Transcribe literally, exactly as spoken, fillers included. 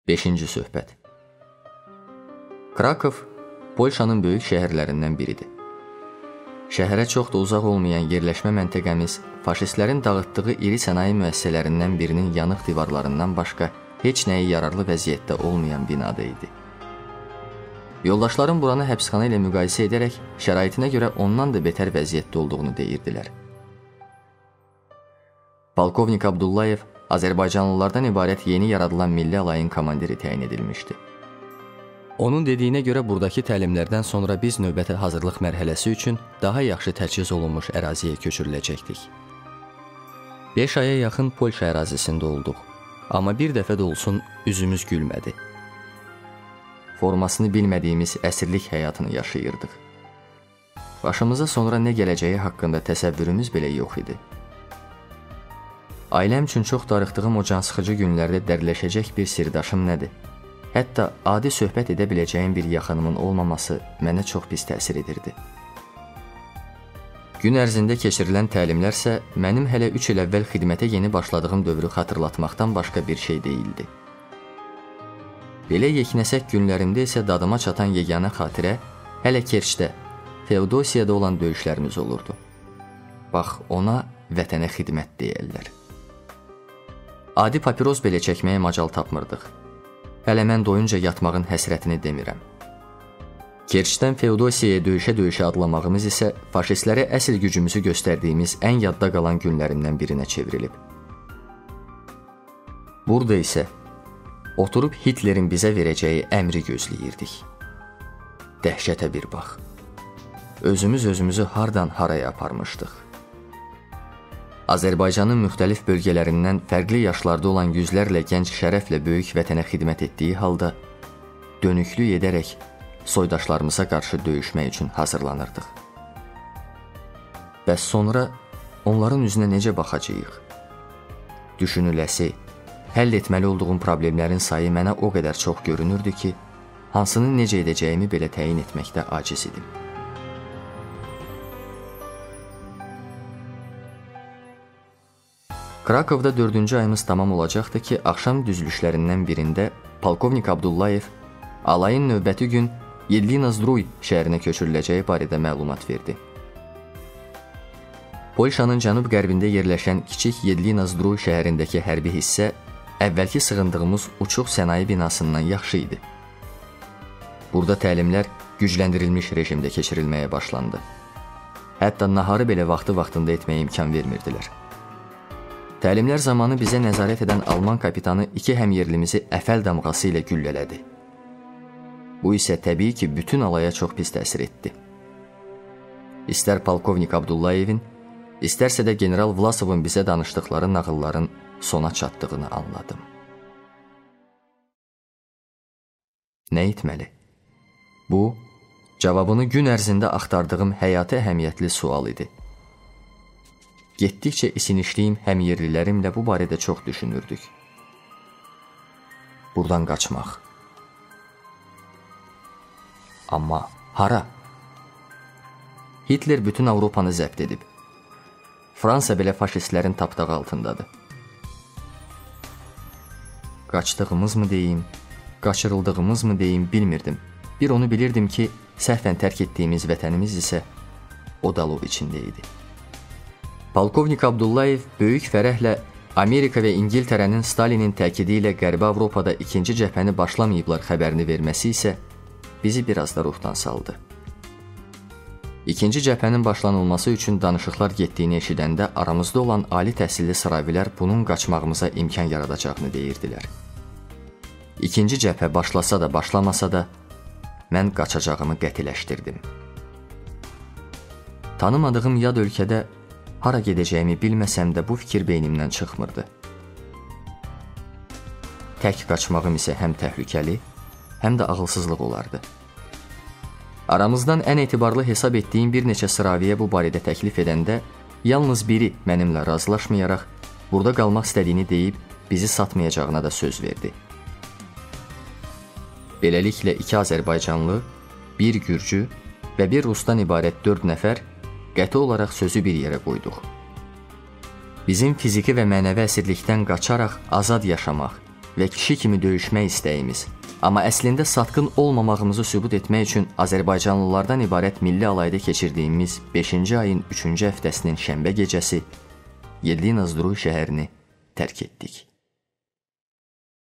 beşinci söhbət. Krakov, Polşanın böyük şəhərlərindən biridir. Şəhərə çox da uzaq olmayan yerləşmə məntəqəmiz faşistlərin dağıtdığı iri sənaye müəssisələrindən birinin yanıq divarlarından başqa heç nəyə yararlı vəziyyətdə olmayan binada idi. Yoldaşlarım buranı həbsxana ilə müqayisə edərək şəraitinə görə ondan da betər vəziyyətdə olduğunu deyirdilər. Polkovnik Abdullayev Azərbaycanlılardan ibarət yeni yaradılan milli alayın komandiri təyin edilmişdi. Onun dediyinə görə buradakı təlimlərdən sonra biz növbəti hazırlıq mərhələsi üçün daha yaxşı təchiz olunmuş əraziyə köçürüləcəkdik. beş aya yaxın Polşa ərazisində olduq, amma bir dəfə də olsun üzümüz gülmədi. Formasını bilmədiyimiz əsirlik həyatını yaşayırdıq. Başımıza sonra nə gələcəyi haqqında təsəvvürümüz belə yox idi. Ailəm üçün çox darıxdığım o cansıxıcı günlərdə dəriləşəcək bir sirdaşım nədir? Hətta adi söhbət edə biləcəyim bir yaxınımın olmaması mənə çox pis təsir edirdi. Gün ərzində keçirilən təlimlər isə mənim hələ üç il əvvəl xidmətə yeni başladığım dövrü xatırlatmaqdan başqa bir şey deyildi. Belə yeknəsək günlərimdə isə dadıma çatan yeganə xatirə hələ Kerçdə, Feodosiyada olan döyüşlərimiz olurdu. Bax, ona vətənə xidmət deyərlər. Adi papiros belə çəkməyə macal tapmırdıq. Hələ mən doyunca yatmağın həsrətini demirəm. Kerçdən Feodosiyaya döyüşə-döyüşə adlamağımız isə faşistlərə əsl gücümüzü göstərdiyimiz ən yadda qalan günlərimdən birinə çevrilib. Burada isə oturub Hitlerin bizə verəcəyi əmri gözləyirdik. Dəhşətə bir bax. Özümüz özümüzü hardan haraya aparmışdıq. Azərbaycanın müxtəlif bölgələrindən fərqli yaşlarda olan yüzlərlə gənc şərəflə böyük vətənə xidmət etdiyi halda dönüklük edərək soydaşlarımıza qarşı döyüşmək üçün hazırlanırdıq. Bəs sonra onların üzünə necə baxacağıq? Düşünüləsi, həll etməli olduğum problemlərin sayı mənə o qədər çox görünürdü ki, hansını necə edəcəyimi belə təyin etməkdə aciz idim. Krakovda dördüncü ayımız tamam olacaqdı ki, axşam düzülüşlərindən birində Polkovnik Abdullayev alayın növbəti gün Yedlinozdruy şəhərinə köçürüləcəyi barədə məlumat verdi. Polşanın cənub-qərbində yerləşən kiçik Yedlinozdruy şəhərindəki hərbi hissə əvvəlki sığındığımız uçuq sənaye binasından yaxşı idi. Burada təlimlər gücləndirilmiş rejimdə keçirilməyə başlandı. Hətta naharı belə vaxtı-vaxtında etməyə imkan vermirdilər. Təlimlər zamanı bizə nəzarət edən Alman kapitanı iki həmyerlimizi əfəl damğası ilə güllələdi. Bu isə təbii ki, bütün alaya çox pis təsir etdi. İstər Polkovnik Abdullayevin, istərsə də General Vlasovun bizə danışdıqları nağılların sona çatdığını anladım. Nə etməli? Bu, cavabını gün ərzində axtardığım həyati əhəmiyyətli sual idi. Getdikcə isinişliyim həmyerlilərimlə bu barədə çox düşünürdük. Buradan qaçmaq. Amma hara? Hitler bütün Avropanı zəbt edib. Fransa belə faşistlərin tapdağı altındadır. Qaçdığımız mı deyim, qaçırıldığımız mı deyim bilmirdim. Bir onu bilirdim ki, səhvən tərk etdiyimiz vətənimiz isə Odalov içində idi. Polkovnik Abdullayev böyük fərəhlə Amerika və İngiltərənin Stalinin təkidi ilə Qərbi Avropada ikinci cəbhəni başlamayıblar xəbərini verməsi isə bizi biraz da ruhdan saldı. İkinci cəbhənin başlanılması üçün danışıqlar getdiyini eşidəndə aramızda olan ali təhsilli sıravilər bunun qaçmağımıza imkan yaradacağını deyirdilər. İkinci cəbhə başlasa da başlamasa da mən qaçacağımı qətiləşdirdim. Tanımadığım yad ölkədə hara gedəcəyimi bilməsəm də bu fikir beynimdən çıxmırdı. Tək qaçmağım isə həm təhlükəli, həm də ağılsızlıq olardı. Aramızdan ən etibarlı hesab etdiyim bir neçə sıraviyə bu barədə təklif edəndə, yalnız biri mənimlə razılaşmayaraq, burada qalmaq istədiyini deyib, bizi satmayacağına da söz verdi. Beləliklə iki Azərbaycanlı, bir Gürcü və bir Rusdan ibarət dörd nəfər qəti olaraq sözü bir yerə qoyduq. Bizim fiziki və mənəvi əsirlikdən qaçaraq azad yaşamaq, və kişi kimi döyüşmək istəyimiz, amma əslində satqın olmamağımızı sübut etmək üçün Azərbaycanlılardan ibarət milli alayda keçirdiyimiz beşinci ayın üçüncü həftəsinin şənbə gecəsi Yedlinazdruy şəhərini tərk etdik.